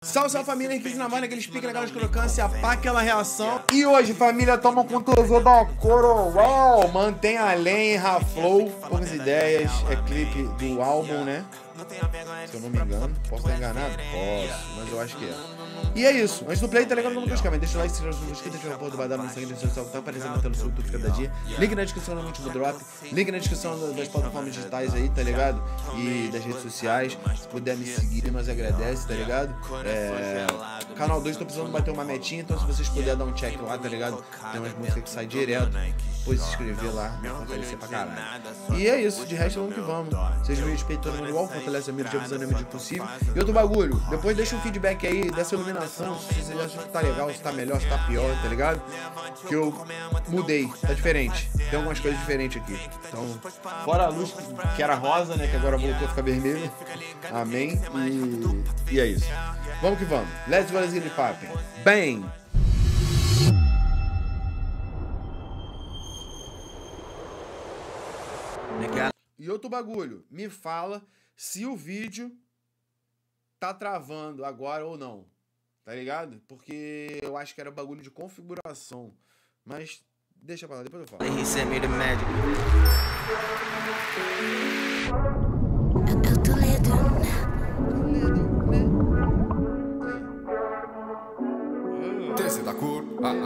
Salve, salve família, Henrique na mão, aqueles piques, aquelas crocâncias, pá, aquela reação. E hoje, família, toma com TV da Coroal. Mantém a lenha, Raflow, poucas ideias. É clipe do álbum, né? Se eu não me engano. Posso estar enganado? Posso, mas eu acho que é. E é isso. Antes do play, tá ligado? Vamos buscar, mas deixa o like, se inscreve no inscrito, deixa o porra do badalo no sangue, deixa o que tá aparecendo na tela do seu YouTube cada dia. Link na descrição no último drop. Link na descrição das plataformas digitais aí, tá ligado? E das redes sociais. Se puder me seguir, nós agradece, tá ligado? Canal 2, tô precisando bater uma metinha, então se vocês puderem dar um check lá, tá ligado? Tem umas músicas que saem direto. Depois se inscrever lá, me fortalecer pra caralho. E é isso, de resto vamos que vamos. Seja me respeitando no igual, fortalece a mídia, te avisando a mídia possível. E outro bagulho, depois deixa um feedback aí dessa iluminação, se você acha que tá legal, se tá melhor, se tá pior, tá ligado? Que eu mudei, tá diferente. Tem algumas coisas diferentes aqui. Então, fora a luz que era rosa, né, que agora voltou a ficar vermelha. Amém. E é isso. Vamos que vamos. Let's Brasil Papi. Bem. E outro bagulho, me fala se o vídeo tá travando agora ou não, tá ligado? Porque eu acho que era bagulho de configuração, mas deixa pra lá, depois eu falo. Eu tô lendo. Desce da cor,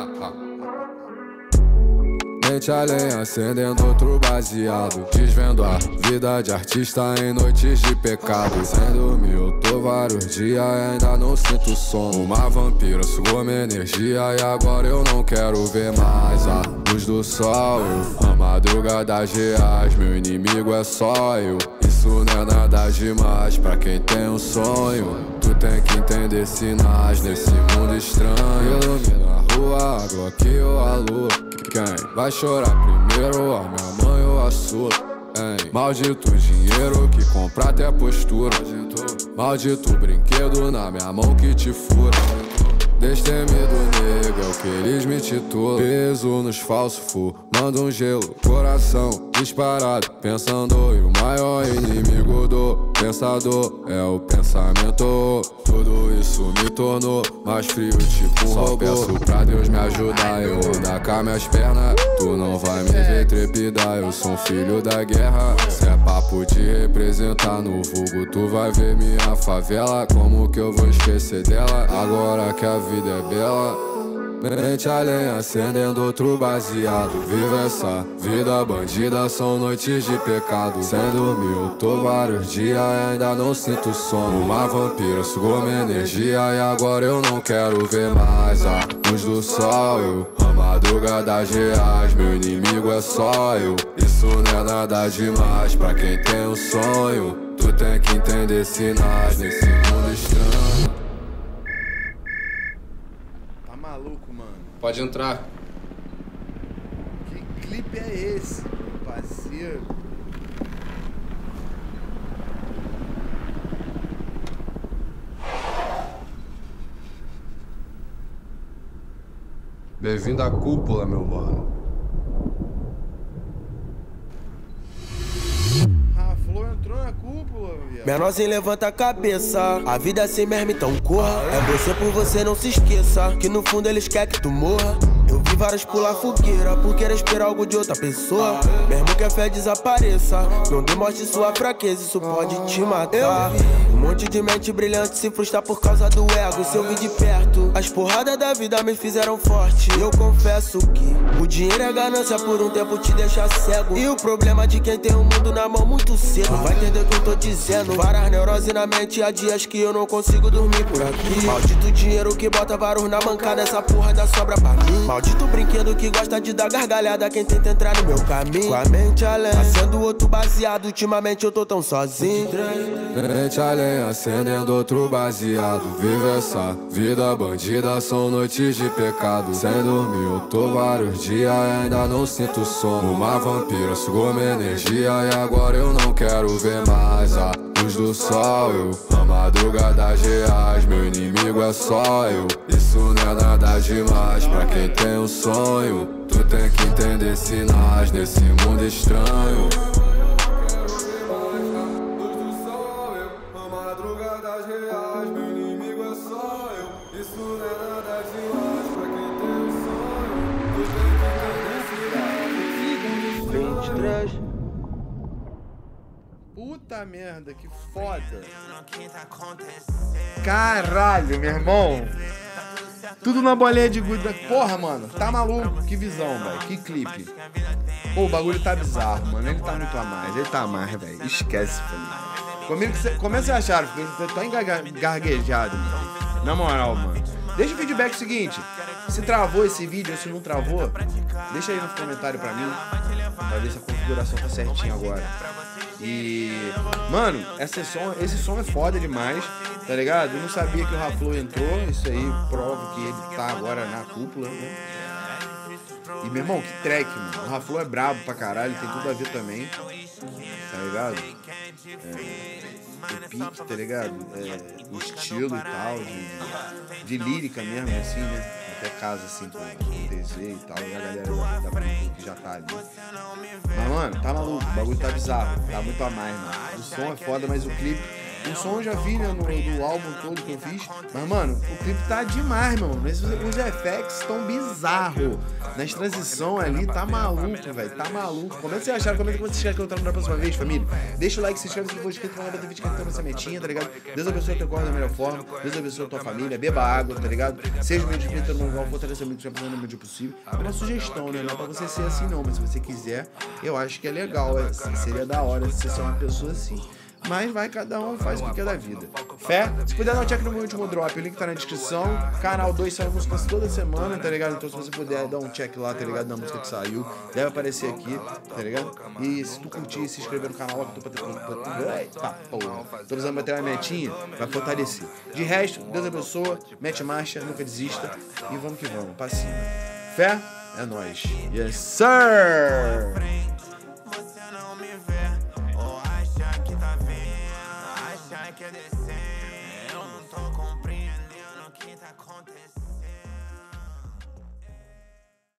mente além, acendendo outro baseado, desvendo a vida de artista em noites de pecado. Sem dormir eu tô vários dias e ainda não sinto som. Uma vampira sugou minha energia e agora eu não quero ver mais a luz do sol. A madrugada reais, meu inimigo é só eu. Isso não é nada demais pra quem tem um sonho. Tu tem que entender sinais nesse mundo estranho. Ilumina a rua, a Glock ou a lua. Quem vai chorar primeiro, a minha mãe ou a sua? Hein? Maldito dinheiro que compra até postura. Maldito brinquedo na minha mão que te fura. Destemido nego é o que eles me titulam. Peso nos falsos manda um gelo, coração disparado, pensando. E o maior inimigo do pensador é o pensamento. Tudo isso me tornou mais frio, tipo um robô. Peço pra Deus me ajudar, eu andar com as minhas pernas. Tu não vai me ver trepidar, eu sou um filho da guerra. Se é papo de representar no vulgo, tu vai ver minha favela. Como que eu vou esquecer dela, agora que a vida é bela? Mente além, acendendo outro baseado. Viva essa vida bandida, são noites de pecado. Sem dormir eu tô vários dias e ainda não sinto sono. Uma vampira sugou minha energia e agora eu não quero ver mais a luz do sol. A madrugada reais, meu inimigo é só eu. Isso não é nada demais pra quem tem um sonho. Tu tem que entender sinais nesse mundo estranho. Maluco, mano. Pode entrar. Que clipe é esse, meu parceiro? Bem-vindo à cúpula, meu mano. Raflow entrou na cúpula, viado. Menorzinho, levanta a cabeça. A vida é assim mesmo, então corra. É você por você, não se esqueça que no fundo eles querem que tu morra. Eu vi vários pular fogueira por querer esperar algo de outra pessoa. Mesmo que a fé desapareça, não demonstre sua fraqueza, isso pode te matar. Um monte de mente brilhante se frustra por causa do ego. Se eu vi de perto, as porradas da vida me fizeram forte. Eu confesso que o dinheiro é ganância, por um tempo te deixa cego. E o problema de quem tem o mundo na mão muito cedo. Vai entender o que eu tô dizendo. Várias neuroses na mente, há dias que eu não consigo dormir por aqui. Maldito dinheiro que bota vários na mancada, essa porra ainda sobra pra mim. Maldito brinquedo que gosta de dar gargalhada quem tenta entrar no meu caminho. Com a mente além, acendo outro baseado, ultimamente eu tô tão sozinho. Mente além, acendendo outro baseado. Viva essa vida bandida, são noites de pecado. Sem dormir eu tô vários dias e ainda não sinto sono. Uma vampira sugou minha energia e agora eu não quero ver mais a luz do sol. A madrugada reais, meu inimigo é só eu. Isso não é nada demais pra quem tem um sonho. Tu tem que entender sinais nesse mundo estranho. A madrugada reais, meu inimigo é só atrás. Puta merda, que foda. Caralho, meu irmão. Tudo na bolinha de gude. Porra, mano, tá maluco? Que visão, velho. Que clipe. Pô, o bagulho tá bizarro, mano. Ele tá muito a mais. Ele tá a mais, velho. Esquece, família. Comigo que você... Como vocês acharam? Eu tô engarguejado, mano. Na moral, mano. Deixa o feedback seguinte. Se travou esse vídeo ou se não travou, deixa aí no comentário pra mim. Pra ver se a configuração tá certinha agora. E, mano, esse som é foda demais, tá ligado? Eu não sabia que o Raflow entrou, isso aí prova que ele tá agora na cúpula, né? E, meu irmão, que track, mano. O Raflow é brabo pra caralho, tem tudo a ver também, tá ligado? O pique, tá ligado? O estilo e tal, de lírica mesmo, assim, né? Até casa, assim, com o DZ e tal, e a galera da Brooklyn que já tá ali. Mas, mano, tá maluco, o bagulho tá bizarro, tá muito a mais, mano. O som é foda, mas o clipe... O som eu já vi, né, no álbum todo que eu fiz. Mas, mano, o clipe tá demais, mano. Os effects estão bizarros. Nas transições ali, tá maluco, velho. Tá maluco. Comenta se vocês acharam, comenta como vocês querem que eu trago na próxima vez, família. Deixa o like, se inscreve se for inscrito, pra bater vídeo que tá nessa metinha, tá ligado? Deus abençoe teu corpo da melhor forma. Deus abençoe a tua família. Beba água, tá ligado? Seja meu espírito no igual, fortaleça muito, já fazendo o medida possível. É uma sugestão, né? Não é pra você ser assim, não. Mas se você quiser, eu acho que é legal. Seria da hora você ser uma pessoa assim. Mas vai, cada um faz o que quer da vida. Fé? Se puder dar um check no meu último drop, o link tá na descrição. Canal 2 sai músicas toda semana, tá ligado? Então se você puder dar um check lá, tá ligado? Da música que saiu, deve aparecer aqui, tá ligado? E se tu curtir, se inscrever no canal lá que eu tô pra... Eita porra. Tô precisando bater uma metinha, vai fortalecer. De resto, Deus abençoe, mete marcha, nunca desista. E vamos que vamos, pra cima. Fé? É nóis. Yes, sir! Que é desse